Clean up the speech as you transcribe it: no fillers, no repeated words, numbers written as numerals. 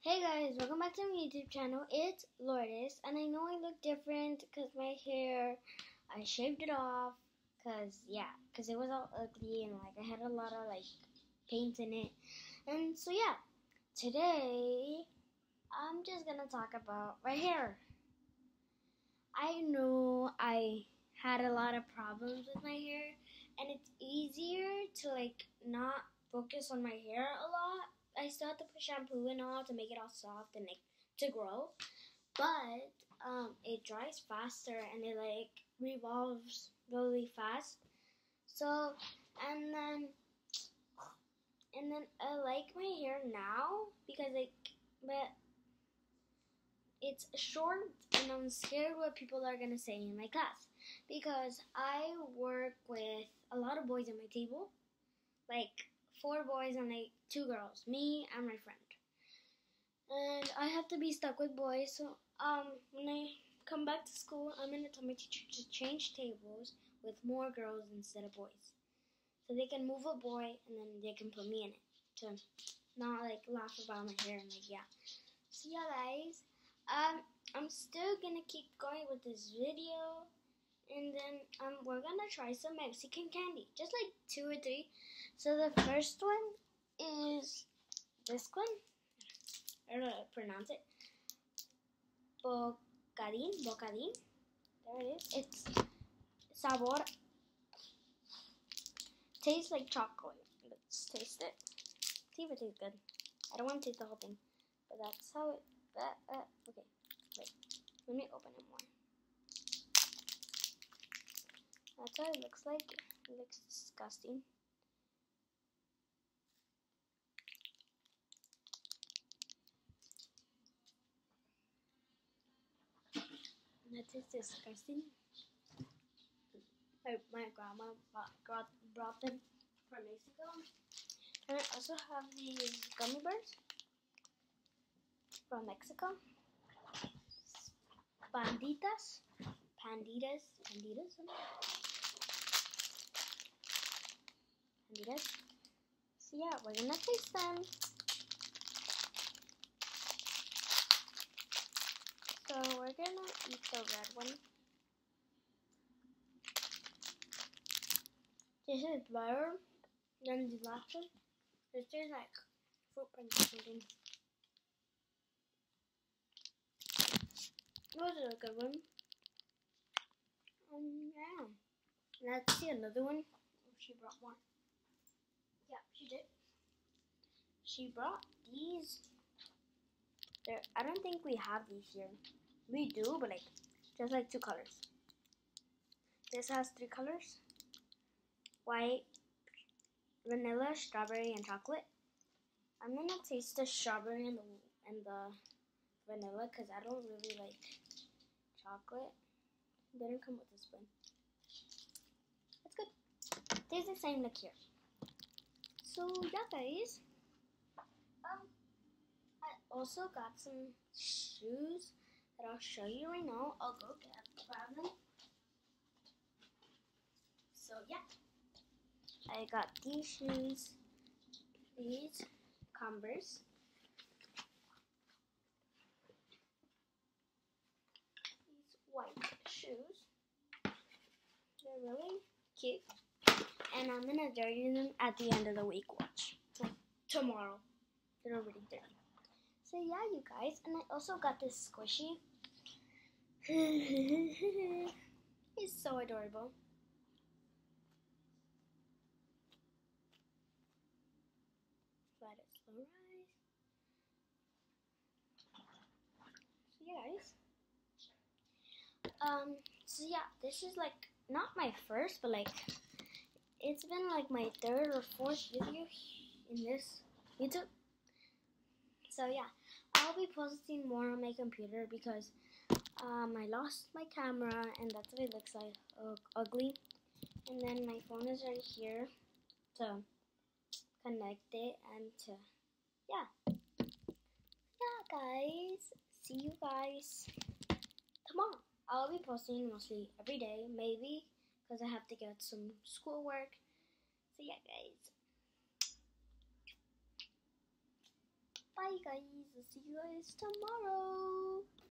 Hey guys, welcome back to my YouTube channel. It's Lourdes, and I know I look different because my hair, I shaved it off because it was all ugly and I had a lot of paint in it. And so today I'm just gonna talk about my hair. I know I had a lot of problems with my hair, and it's easier to not focus on my hair a lot. I still have to put shampoo and all to make it all soft and to grow, but it dries faster and it revolves really fast. So and then I like my hair now because but it's short and I'm scared what people are gonna say in my class because I work with a lot of boys at my table, 4 boys and 2 girls, me and my friend. And I have to be stuck with boys, so when I come back to school, I'm gonna tell my teacher to change tables with more girls instead of boys. So they can move a boy and then they can put me in it to not laugh about my hair and So guys, I'm still gonna keep going with this video. And then we're gonna try some Mexican candy, just 2 or 3. So the first one is this one. I don't know how to pronounce it. Bocadin. There it is. It's sabor. Tastes like chocolate. Let's taste it. See if it tastes good. I don't want to taste the whole thing, but that's how it. Okay. Wait. Let me open it more. That's what it looks like. It looks disgusting. That is disgusting. My grandma brought them from Mexico. And I also have these gummy bears from Mexico. Panditas. So yeah, we're gonna taste them. So we're gonna eat the red one. This is better than the last one. This tastes like fruit punch or something. This is a good one. Yeah. Let's see another one. Oh, she brought more. Yeah, she did. She brought these. I don't think we have these here. We do, but just 2 colors. This has 3 colors: white, vanilla, strawberry, and chocolate. I'm gonna taste the strawberry and the vanilla because I don't really like chocolate. It didn't come with a spoon. It's good. Tastes the same like here. So yeah, guys. I also got some shoes that I'll show you right now. I'll go grab them. So yeah, I got these shoes, these Converse. These white shoes. They're really cute. And I'm gonna dirty them at the end of the week. Watch. Tomorrow. They're already dirty. So yeah, you guys. And I also got this squishy. He's so adorable. Let it slow rise. So yeah, guys. So yeah, this is not my first, but it's been my 3rd or 4th video in this YouTube. So yeah, I'll be posting more on my computer because I lost my camera and that's what it looks like, ugly. And then my phone is right here to connect it and to, yeah, guys. See you guys tomorrow. I'll be posting mostly every day, maybe, because I have to get some schoolwork. So yeah, guys. Bye. bye guys. See you guys tomorrow.